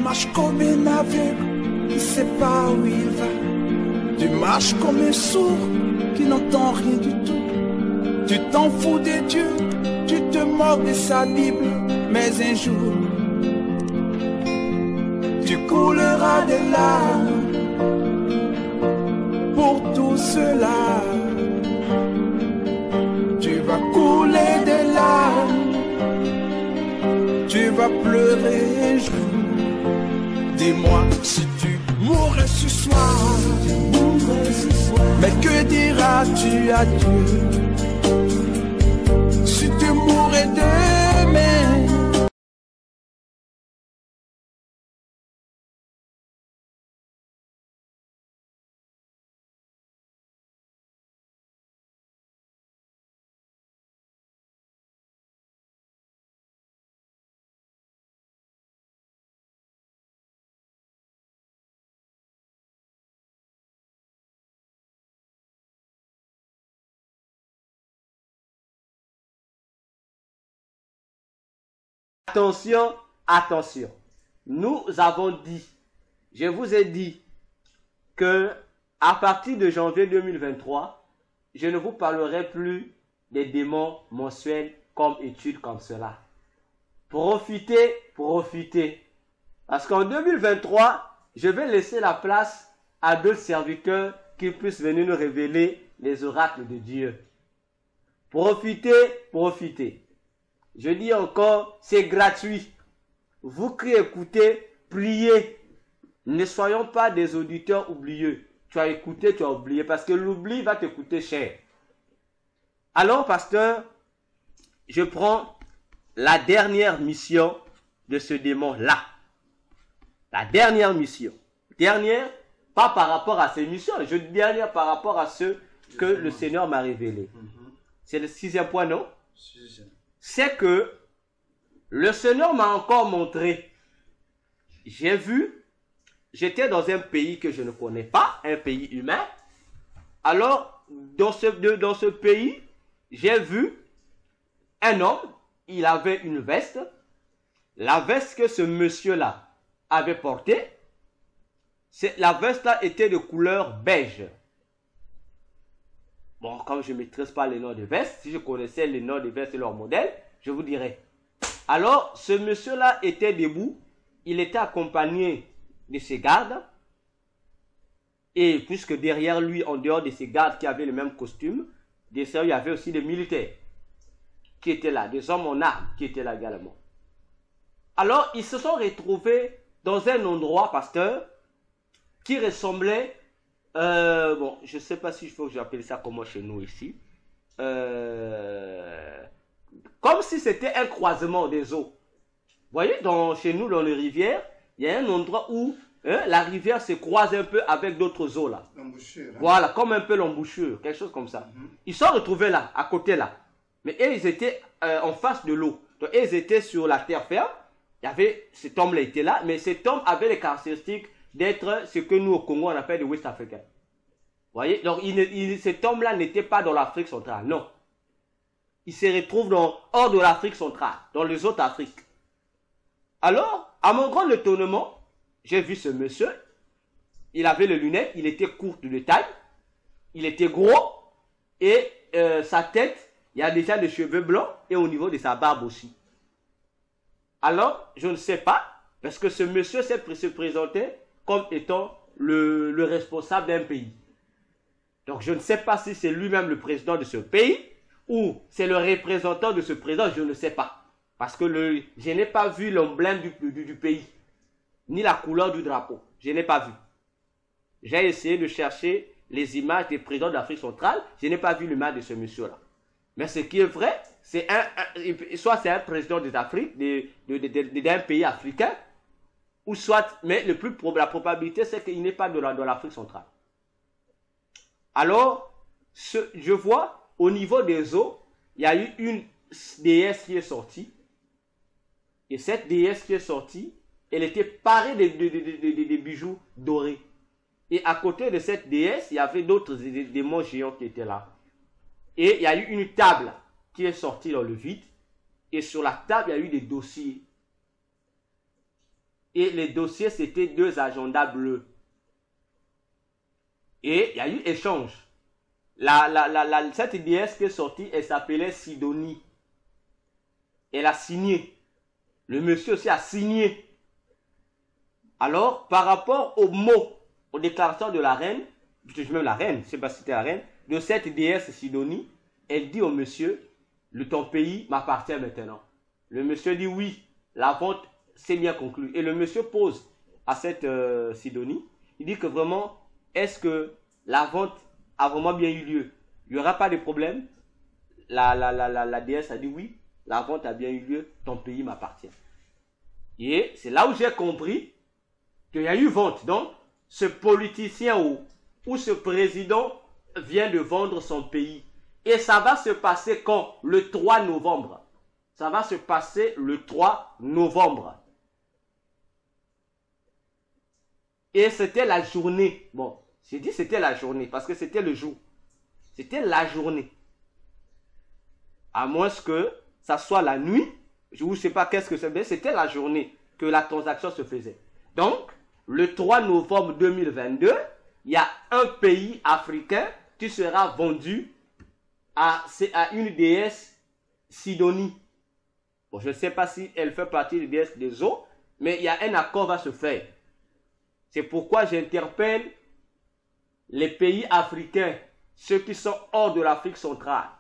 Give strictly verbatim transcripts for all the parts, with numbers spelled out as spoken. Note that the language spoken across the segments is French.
marches comme un aveugle qui ne sait pas où il va. Tu marches comme un sourd qui n'entend rien du tout. Tu t'en fous de Dieu, tu te moques de sa Bible. Mais un jour, tu couleras des larmes pour tout cela. Tu vas couler des larmes, tu vas pleurer un jour. Dis-moi si tu mourrais ce soir, mais que diras-tu à Dieu? Si tu mourrais demain, attention, attention. Nous avons dit, je vous ai dit que à partir de janvier deux mille vingt-trois, je ne vous parlerai plus des démons mensuels comme études comme cela. Profitez, profitez. Parce qu'en deux mille vingt-trois, je vais laisser la place à d'autres serviteurs qui puissent venir nous révéler les oracles de Dieu. Profitez, profitez. Je dis encore, c'est gratuit. Vous qui écoutez, priez. Ne soyons pas des auditeurs oublieux. Tu as écouté, tu as oublié, parce que l'oubli va te coûter cher. Alors, pasteur, je prends la dernière mission de ce démon-là. La dernière mission. Dernière, pas par rapport à ces missions, je dis dernière par rapport à ce que le Seigneur m'a révélé. C'est le sixième point, non? C'est que le Seigneur m'a encore montré. J'ai vu, j'étais dans un pays que je ne connais pas, un pays humain. Alors, dans ce, dans ce pays, j'ai vu un homme, il avait une veste. La veste que ce monsieur-là avait portée, la veste-là était de couleur beige. Bon, comme je ne maîtrise pas les noms de vestes, si je connaissais les noms de vestes et leurs modèles, je vous dirais. Alors, ce monsieur-là était debout, il était accompagné de ses gardes, et puisque derrière lui, en dehors de ses gardes qui avaient le même costume, derrière, il y avait aussi des militaires qui étaient là, des hommes en armes qui étaient là également. Alors, ils se sont retrouvés dans un endroit, pasteur, qui ressemblait... Euh, bon, je ne sais pas si il faut que j'appelle ça comment chez nous ici. Euh, comme si c'était un croisement des eaux. Vous voyez, dans, chez nous, dans les rivières, il y a un endroit où hein, la rivière se croise un peu avec d'autres eaux là. L'embouchure. Hein? Voilà, comme un peu l'embouchure, quelque chose comme ça. Mm-hmm. Ils sont retrouvés là, à côté là. Mais eux, ils étaient euh, en face de l'eau. Donc, eux, ils étaient sur la terre ferme. Il y avait, cet homme-là était là, mais cet homme avait les caractéristiques d'être ce que nous au Congo on appelle des West Africains. Vous voyez, donc il, il, cet homme-là n'était pas dans l'Afrique centrale, non. Il se retrouve dans, hors de l'Afrique centrale, dans les autres Afriques. Alors, à mon grand étonnement, j'ai vu ce monsieur, il avait les lunettes, il était court de taille, il était gros, et euh, sa tête, il y a déjà des cheveux blancs, et au niveau de sa barbe aussi. Alors, je ne sais pas, parce que ce monsieur s'est se présenté comme étant le, le responsable d'un pays. Donc, je ne sais pas si c'est lui-même le président de ce pays ou c'est le représentant de ce président, je ne sais pas. Parce que le, je n'ai pas vu l'emblème du, du, du pays, ni la couleur du drapeau. Je n'ai pas vu. J'ai essayé de chercher les images des présidents d'Afrique centrale, je n'ai pas vu l'image de ce monsieur-là. Mais ce qui est vrai, c'est un, un, soit c'est un président des Afriques, de, de, de, de, d'un pays africain, ou soit, mais le plus, la probabilité, c'est qu'il n'est pas de la, de l'Afrique centrale. Alors, ce, je vois, au niveau des eaux, il y a eu une déesse qui est sortie. Et cette déesse qui est sortie, elle était parée de, de, de, de, de, de bijoux dorés. Et à côté de cette déesse, il y avait d'autres démons géants qui étaient là. Et il y a eu une table qui est sortie dans le vide. Et sur la table, il y a eu des dossiers. Et les dossiers, c'était deux agendas bleus. Et il y a eu échange. La, la, la, la, cette déesse qui est sortie, elle s'appelait Sidonie. Elle a signé. Le monsieur aussi a signé. Alors, par rapport aux mots, aux déclarations de la reine, même la reine, je ne sais pas si c'était la reine, de cette déesse Sidonie, elle dit au monsieur, le, ton pays m'appartient maintenant. Le monsieur dit oui, la vente s'est bien conclue. Et le monsieur pose à cette euh, Sidonie, il dit que vraiment, est-ce que la vente a vraiment bien eu lieu? Il n'y aura pas de problème? La, la, la, la, la déesse a dit oui, la vente a bien eu lieu, ton pays m'appartient. Et c'est là où j'ai compris qu'il y a eu vente. Donc, ce politicien ou, ou ce président vient de vendre son pays. Et ça va se passer quand? Le trois novembre. Ça va se passer le trois novembre. Et c'était la journée. Bon, j'ai dit c'était la journée parce que c'était le jour. C'était la journée. À moins que ça soit la nuit. Je ne sais pas qu'est-ce que c'est, mais c'était la journée que la transaction se faisait. Donc, le trois novembre deux mille vingt-deux, il y a un pays africain qui sera vendu à, à une déesse Sidonie. Bon, je ne sais pas si elle fait partie des déesses des eaux, mais il y a un accord qui va se faire. C'est pourquoi j'interpelle les pays africains, ceux qui sont hors de l'Afrique centrale.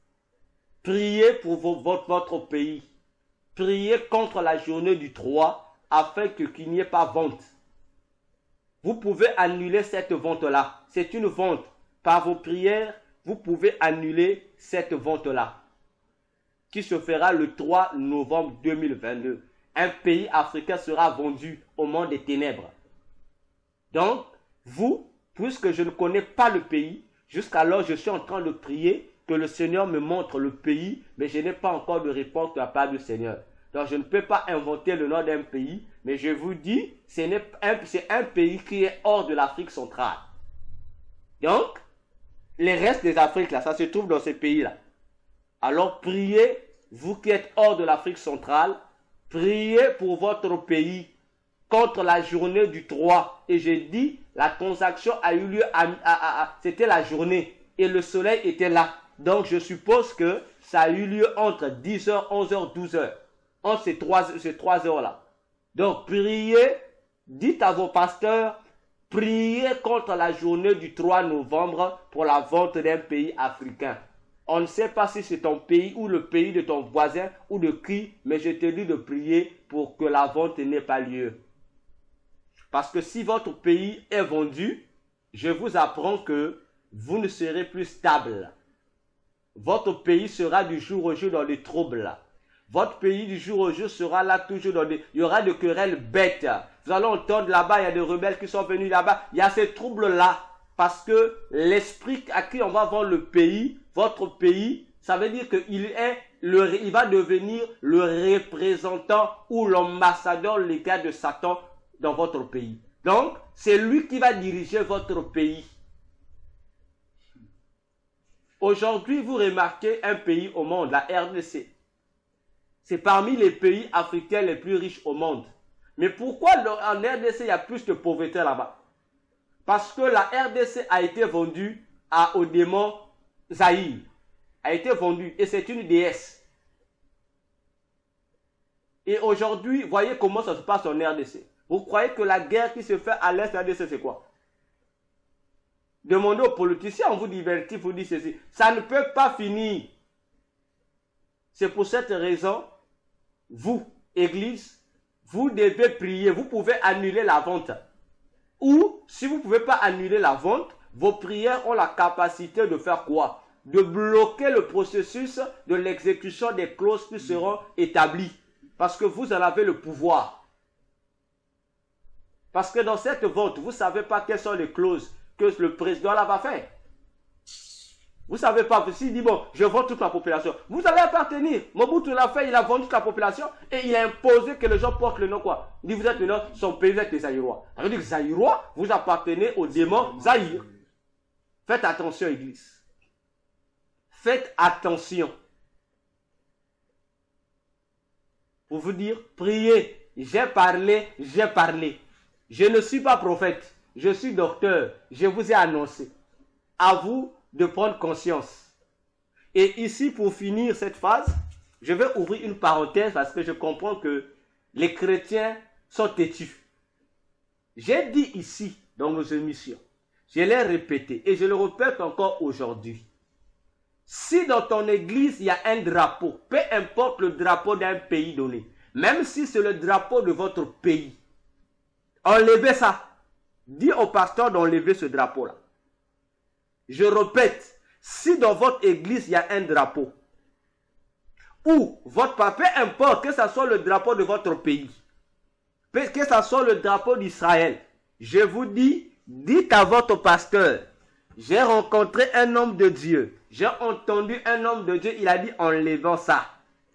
Priez pour vos, votre, votre pays. Priez contre la journée du trois afin que, qu'il n'y ait pas vente. Vous pouvez annuler cette vente-là. C'est une vente. Par vos prières, vous pouvez annuler cette vente-là, qui se fera le trois novembre deux mille vingt-deux. Un pays africain sera vendu au monde des ténèbres. Donc, vous, puisque je ne connais pas le pays, jusqu'alors je suis en train de prier que le Seigneur me montre le pays, mais je n'ai pas encore de réponse de la part du Seigneur. Donc, je ne peux pas inventer le nom d'un pays, mais je vous dis, c'est un, un pays qui est hors de l'Afrique centrale. Donc, les restes des Afriques, là, ça se trouve dans ces pays-là. Alors, priez, vous qui êtes hors de l'Afrique centrale, priez pour votre pays contre la journée du trois. Et j'ai dit, la transaction a eu lieu, à, à, à, à, c'était la journée, et le soleil était là. Donc, je suppose que ça a eu lieu entre dix heures, onze heures, douze heures. Entre ces trois, ces trois heures-là. Donc, priez, dites à vos pasteurs, priez contre la journée du trois novembre pour la vente d'un pays africain. On ne sait pas si c'est ton pays ou le pays de ton voisin ou de qui, mais je te dis de prier pour que la vente n'ait pas lieu. Parce que si votre pays est vendu, je vous apprends que vous ne serez plus stable. Votre pays sera du jour au jour dans les troubles. Votre pays du jour au jour sera là toujours dans des... Il y aura des querelles bêtes. Vous allez entendre là-bas, il y a des rebelles qui sont venus là-bas. Il y a ces troubles-là. Parce que l'esprit à qui on va vendre le pays, votre pays, ça veut dire qu'il est le, il va devenir le représentant ou l'ambassadeur légal de Satan dans votre pays. Donc, c'est lui qui va diriger votre pays. Aujourd'hui, vous remarquez un pays au monde, la R D C. C'est parmi les pays africains les plus riches au monde. Mais pourquoi en R D C, il y a plus de pauvreté là-bas? Parce que la R D C a été vendue à, au démon Zahir. A été vendue et c'est une déesse. Et aujourd'hui, voyez comment ça se passe en R D C. Vous croyez que la guerre qui se fait à l'est de la R D C, c'est quoi? Demandez aux politiciens, on vous divertit, vous dit ceci. Ça ne peut pas finir. C'est pour cette raison, vous, Église, vous devez prier. Vous pouvez annuler la vente. Ou, si vous ne pouvez pas annuler la vente, vos prières ont la capacité de faire quoi? De bloquer le processus de l'exécution des clauses qui seront établies. Parce que vous en avez le pouvoir. Parce que dans cette vente, vous ne savez pas quelles sont les clauses que le président là va faire. Vous ne savez pas, s'il dit, bon, je vends toute la population. Vous allez appartenir. Mobutu l'a fait, il a vendu toute la population et il a imposé que les gens portent le nom quoi. Il dit, vous êtes le nom, son pays, vous êtes les Zaïrois. Ça veut dire que Zaïrois, vous appartenez au démon Zahir. Faites attention, Église. Faites attention. Pour vous dire, priez. j'ai parlé, j'ai parlé. Je ne suis pas prophète, je suis docteur, je vous ai annoncé. À vous de prendre conscience. Et ici, pour finir cette phase, je vais ouvrir une parenthèse parce que je comprends que les chrétiens sont têtus. J'ai dit ici, dans nos émissions, je l'ai répété et je le répète encore aujourd'hui. Si dans ton église, il y a un drapeau, peu importe le drapeau d'un pays donné, même si c'est le drapeau de votre pays, enlevez ça. Dis au pasteur d'enlever ce drapeau-là. Je répète, si dans votre église, il y a un drapeau, ou votre papa, peu importe, que ce soit le drapeau de votre pays, que ce soit le drapeau d'Israël, je vous dis, dites à votre pasteur, j'ai rencontré un homme de Dieu, j'ai entendu un homme de Dieu, il a dit enlevant ça.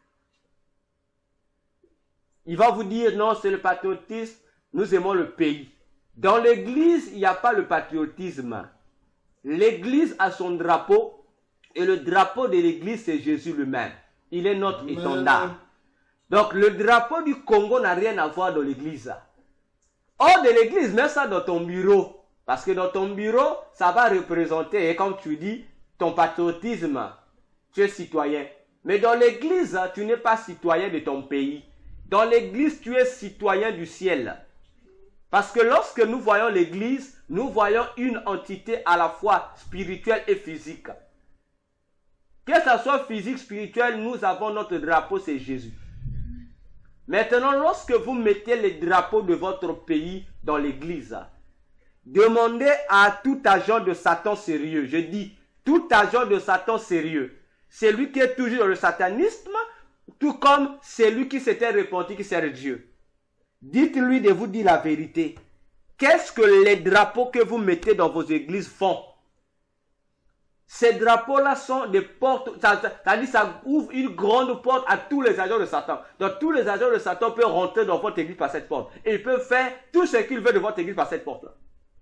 Il va vous dire, non, c'est le patriotisme, nous aimons le pays. Dans l'église, il n'y a pas le patriotisme. L'église a son drapeau, et le drapeau de l'église, c'est Jésus lui-même. Il est notre étendard. Donc, le drapeau du Congo n'a rien à voir dans l'église. Hors de l'église, mets ça dans ton bureau. Parce que dans ton bureau, ça va représenter, et comme tu dis, ton patriotisme. Tu es citoyen. Mais dans l'église, tu n'es pas citoyen de ton pays. Dans l'église, tu es citoyen du ciel. Parce que lorsque nous voyons l'église, nous voyons une entité à la fois spirituelle et physique. Que ce soit physique, spirituel, nous avons notre drapeau, c'est Jésus. Maintenant, lorsque vous mettez les drapeaux de votre pays dans l'église, demandez à tout agent de Satan sérieux, je dis tout agent de Satan sérieux, celui qui est toujours dans le satanisme, tout comme celui qui s'était repenti, qui sert Dieu. Dites-lui de vous dire la vérité. Qu'est-ce que les drapeaux que vous mettez dans vos églises font? Ces drapeaux-là sont des portes, c'est-à-dire ça ouvre une grande porte à tous les agents de Satan. Donc tous les agents de Satan peuvent rentrer dans votre église par cette porte. Et ils peuvent faire tout ce qu'ils veulent de votre église par cette porte-là.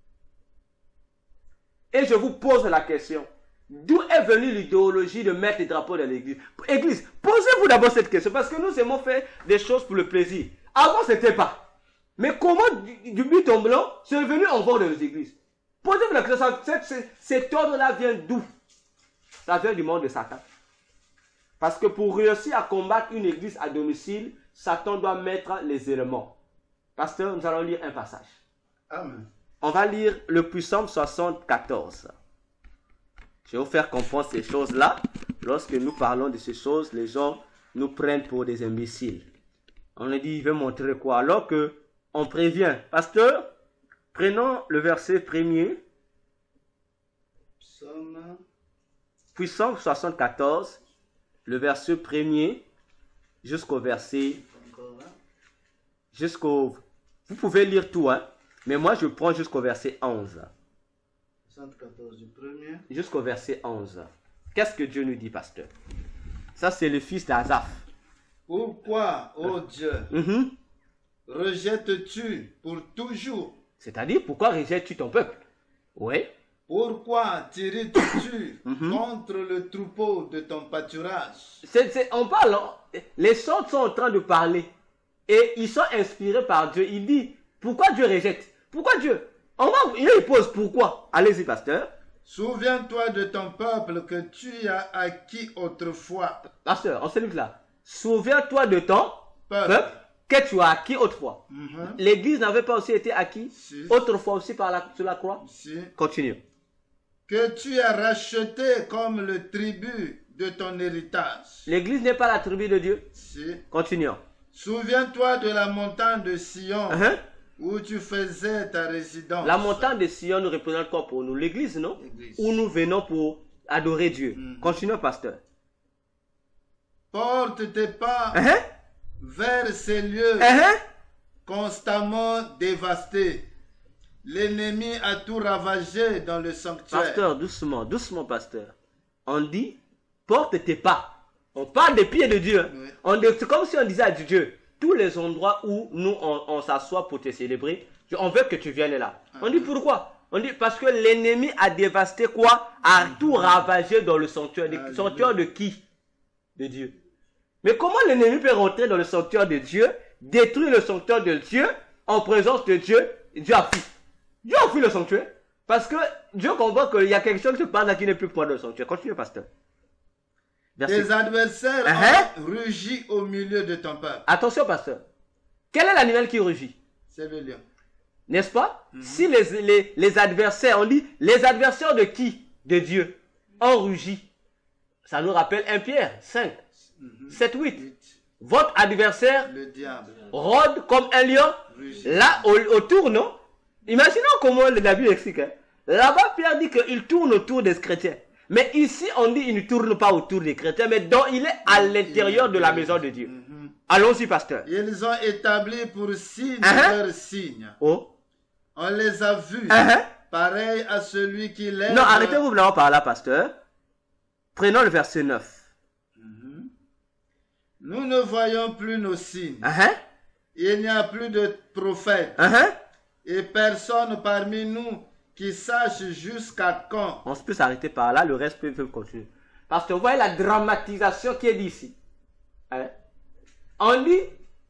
Et je vous pose la question. D'où est venue l'idéologie de mettre les drapeaux dans l'église? Église, posez-vous d'abord cette question, parce que nous aimons faire des choses pour le plaisir. Avant, ce n'était pas. Mais comment du, du but en blanc, c'est venu en bord de nos églises? Posez-vous la question, cet, cet ordre-là vient d'où? Ça vient du monde de Satan. Parce que pour réussir à combattre une église à domicile, Satan doit mettre les éléments. Pasteur, nous allons lire un passage. Amen. On va lire le Psaume soixante-quatorze. Je vais vous faire comprendre ces choses-là. Lorsque nous parlons de ces choses, les gens nous prennent pour des imbéciles. On a dit, il veut montrer quoi? Alors que on prévient. Pasteur, prenons le verset premier. Psaume. Psaume soixante-quatorze, le verset premier jusqu'au verset... Jusqu'au... Vous pouvez lire tout, hein? Mais moi, je prends jusqu'au verset onze. soixante-quatorze du premier. Jusqu'au verset onze. Qu'est-ce que Dieu nous dit, pasteur? Ça, c'est le fils d'Azaph. Pourquoi, ô Dieu, Mm-hmm. rejettes-tu pour toujours? C'est-à-dire, pourquoi rejettes-tu ton peuple? Oui. Pourquoi t'irrites-tu Mhm. contre le troupeau de ton pâturage? C'est, c'est, on parle, hein. Les chants sont en train de parler. Et ils sont inspirés par Dieu. Il dit, pourquoi Dieu rejette? Pourquoi Dieu? On va, il pose pourquoi. Allez-y, pasteur. Souviens-toi de ton peuple que tu as acquis autrefois. Pasteur, on s'écoute là. Souviens-toi de ton Peuple. peuple que tu as acquis autrefois. Mhm. L'église n'avait pas aussi été acquis Si. autrefois aussi par la, sur la croix. Si. Continue. Que tu as racheté comme le tribut de ton héritage. L'église n'est pas la tribu de Dieu. Si. Continuons. Souviens-toi de la montagne de Sion Hein? où tu faisais ta résidence. La montagne de Sion nous représente quoi pour nous? L'église, non? L'église. Où nous venons pour adorer Dieu. Mhm. Continuons, pasteur. Porte tes pas Hein? vers ces lieux Hein? constamment dévastés. L'ennemi a tout ravagé dans le sanctuaire. Pasteur, doucement, doucement, pasteur. On dit, porte tes pas. On parle des pieds de Dieu. Oui. On dit- C'est comme si on disait à Dieu, tous les endroits où nous, on, on s'assoit pour te célébrer, je- on veut que tu viennes là. On dit pourquoi? On dit parce que l'ennemi a dévasté quoi? A tout ravagé dans le sanctuaire. Le Alléluia. sanctuaire de qui? De Dieu. Mais comment l'ennemi peut rentrer dans le sanctuaire de Dieu détruire le sanctuaire de Dieu, en présence de Dieu, Dieu a fui. Dieu a fui le sanctuaire. Parce que Dieu comprend qu'il y a quelque chose qui se passe là qui n'est plus pour le sanctuaire. Continue, pasteur. Merci. Tes adversaires uh-huh. ont rugi au milieu de ton peuple. Attention, pasteur. Quel est l'animal qui rugit? C'est le lion. N'est-ce pas? Mm-hmm. Si les, les, les adversaires, on dit, les adversaires de qui? De Dieu, ont rugi. Ça nous rappelle un Pierre, cinq, mm-hmm. sept, huit. Votre adversaire, le diable, rôde comme un lion, rugit. Là, au, autour, non? Imaginons comment la Bible explique. Hein? Là-bas, Pierre dit qu'il tourne autour des chrétiens. Mais ici, on dit qu'il ne tourne pas autour des chrétiens, mais donc il est à l'intérieur de la maison de Dieu. Mm-hmm. Allons-y, pasteur. Ils ont établi pour signe uh-huh. leur signe. Oh. On les a vus, uh-huh. pareil à celui qui lève... Non, arrêtez-vous là par là, pasteur. Prenons le verset neuf. Mm-hmm. Nous ne voyons plus nos signes. Uh-huh. Il n'y a plus de prophètes. Uh-huh. Et personne parmi nous qui sache jusqu'à quand. On peut s'arrêter par là, le reste peut, peut continuer. Parce que vous voyez la dramatisation qui est dit ici. Hein? On dit,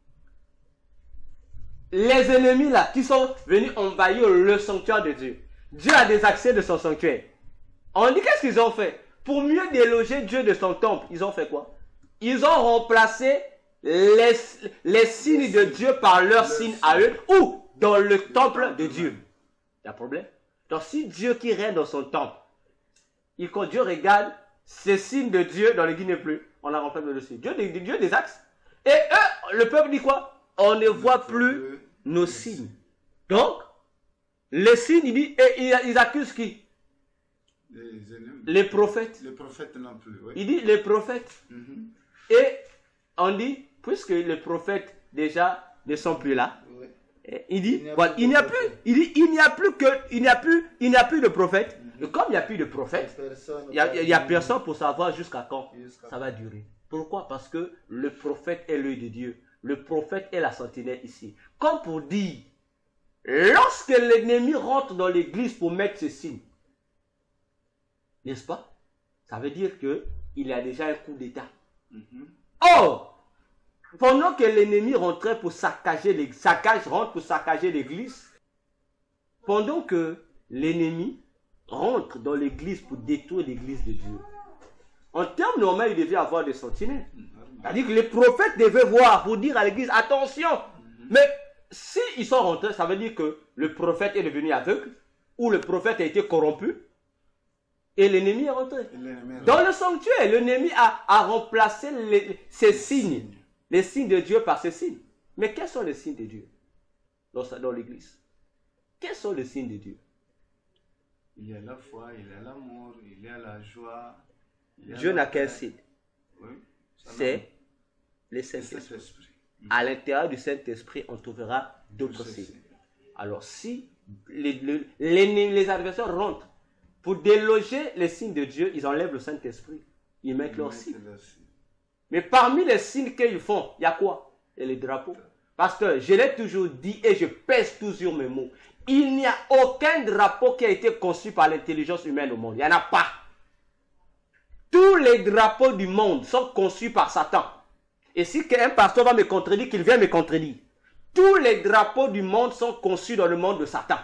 les ennemis là, qui sont venus envahir le sanctuaire de Dieu. Dieu a des accès de son sanctuaire. On dit, qu'est-ce qu'ils ont fait? Pour mieux déloger Dieu de son temple, ils ont fait quoi? Ils ont remplacé les, les signes de Dieu par leurs signes à eux, ou dans le temple de Dieu. Il y a un problème. Donc si Dieu qui règne dans son temple, et quand Dieu regarde ces signes de Dieu dans l'église n'est plus, on a remplacé le signe. Dieu, Dieu des axes. Et eux, le peuple dit quoi? On ne voit plus nos signes. Donc, les signes, il dit, et ils accusent qui? Les ennemis. Les prophètes. Les prophètes non plus, oui. Il dit les prophètes. Mm-hmm. Et on dit, puisque les prophètes déjà ne sont plus là, oui. Il dit, il n'y a, a plus, il dit, il n'y a plus que, il n'y a plus, il n'y a plus de prophètes. Mm-hmm. Et comme il n'y a plus de prophètes, il n'y a, il y a personne pour savoir jusqu'à quand jusqu'à ça va durer. Pourquoi? Parce que le prophète est l'œil de Dieu. Le prophète est la sentinelle ici. Comme pour dire, lorsque l'ennemi rentre dans l'église pour mettre ses signes, n'est-ce pas? Ça veut dire que il y a déjà un coup d'état. Mm-hmm. Or, pendant que l'ennemi rentrait pour saccager l'église, saccage rentre pour saccager l'église, pendant que l'ennemi rentre dans l'église pour détruire l'église de Dieu, en termes normaux, il devait avoir des sentinelles. C'est-à-dire que les prophètes devaient voir pour dire à l'église, attention. Mm-hmm. Mais si ils sont rentrés, ça veut dire que le prophète est devenu aveugle, ou le prophète a été corrompu, et l'ennemi est rentré. Est dans le sanctuaire, l'ennemi a, a remplacé les, ces signes, les signes de Dieu par ces signes. Mais quels sont les signes de Dieu dans, dans l'église? Quels sont les signes de Dieu? Il y a la foi, il y a l'amour, il y a la joie. Dieu n'a qu'un signe. Oui, c'est le Saint-Esprit. À l'intérieur du Saint-Esprit, on trouvera d'autres signes. Alors, si les, les, les, les adversaires rentrent pour déloger les signes de Dieu, ils enlèvent le Saint-Esprit. Ils mettent ils leurs mettent signes. Mais parmi les signes qu'ils font, il y a quoi? Il y a les drapeaux. Parce que je l'ai toujours dit et je pèse toujours mes mots. Il n'y a aucun drapeau qui a été conçu par l'intelligence humaine au monde. Il n'y en a pas. Tous les drapeaux du monde sont conçus par Satan. Et si un pasteur va me contredire, qu'il vienne me contredire. Tous les drapeaux du monde sont conçus dans le monde de Satan.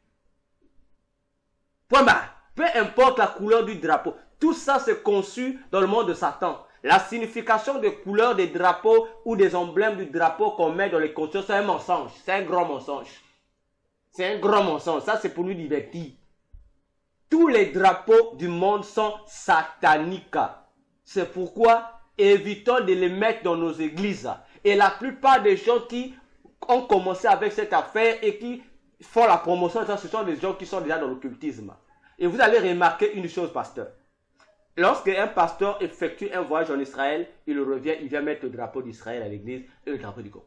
Point barre. Peu importe la couleur du drapeau. Tout ça c'est conçu dans le monde de Satan. La signification des couleurs des drapeaux ou des emblèmes du drapeau qu'on met dans les constructions, c'est un mensonge. C'est un grand mensonge. C'est un grand mensonge. Ça, c'est pour nous divertir. Tous les drapeaux du monde sont sataniques. C'est pourquoi évitons de les mettre dans nos églises. Et la plupart des gens qui ont commencé avec cette affaire et qui font la promotion, ce sont des gens qui sont déjà dans l'occultisme. Et vous allez remarquer une chose, pasteur. Lorsqu'un pasteur effectue un voyage en Israël, il revient, il vient mettre le drapeau d'Israël à l'église et le drapeau du Congo.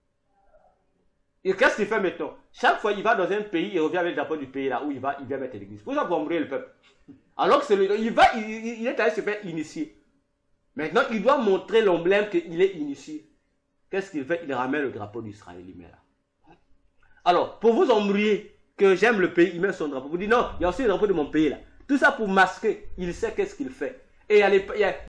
Et qu'est-ce qu'il fait maintenant? Chaque fois il va dans un pays, il revient avec le drapeau du pays là où il va, il vient mettre l'église. Pour ça, pour embrouiller le peuple. Alors que c'est le, il va, il, il est allé se faire initier. Maintenant, il doit montrer l'emblème qu'il est initié. Qu'est-ce qu'il fait? Il ramène le drapeau d'Israël, il met là. Alors, pour vous embrouiller que j'aime le pays, il met son drapeau. Vous dites non, il y a aussi le drapeau de mon pays là. Tout ça pour masquer. Il sait qu'est-ce qu'il fait. Et il y a les, il y a,